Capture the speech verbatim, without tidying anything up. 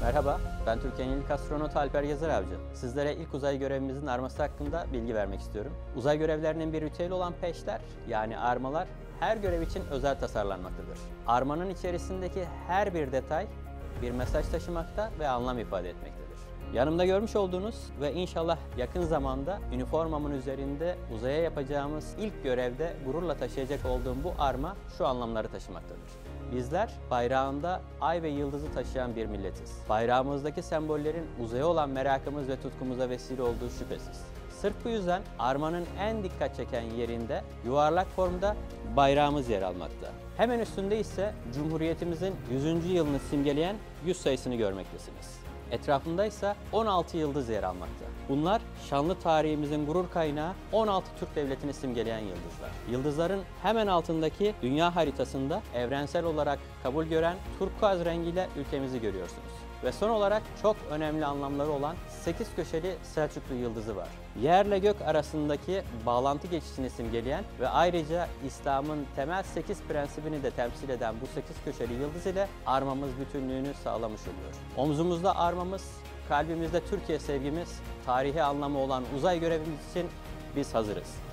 Merhaba, ben Türkiye'nin ilk astronotu Alper Gezer Avcı. Sizlere ilk uzay görevimizin arması hakkında bilgi vermek istiyorum. Uzay görevlerinin bir ritüeli olan peşler, yani armalar, her görev için özel tasarlanmaktadır. Armanın içerisindeki her bir detay bir mesaj taşımakta ve anlam ifade etmektedir. Yanımda görmüş olduğunuz ve inşallah yakın zamanda üniformamın üzerinde uzaya yapacağımız ilk görevde gururla taşıyacak olduğum bu arma şu anlamları taşımaktadır. Bizler bayrağında ay ve yıldızı taşıyan bir milletiz. Bayrağımızdaki sembollerin uzaya olan merakımız ve tutkumuza vesile olduğu şüphesiz. Sırf bu yüzden armanın en dikkat çeken yerinde yuvarlak formda bayrağımız yer almakta. Hemen üstünde ise Cumhuriyetimizin yüzüncü yılını simgeleyen yüz sayısını görmektesiniz. Etrafında ise on altı yıldız yer almakta. Bunlar şanlı tarihimizin gurur kaynağı on altı Türk Devleti'ni simgeleyen yıldızlar. Yıldızların hemen altındaki dünya haritasında evrensel olarak kabul gören turkuaz rengiyle ülkemizi görüyorsunuz. Ve son olarak çok önemli anlamları olan sekiz köşeli Selçuklu yıldızı var. Yerle gök arasındaki bağlantı geçişini simgeleyen ve ayrıca İslam'ın temel sekiz prensibini de temsil eden bu sekiz köşeli yıldız ile armamız bütünlüğünü sağlamış oluyor. Omzumuzda armamız, kalbimizde Türkiye sevgimiz, tarihi anlamı olan uzay görevimiz için biz hazırız.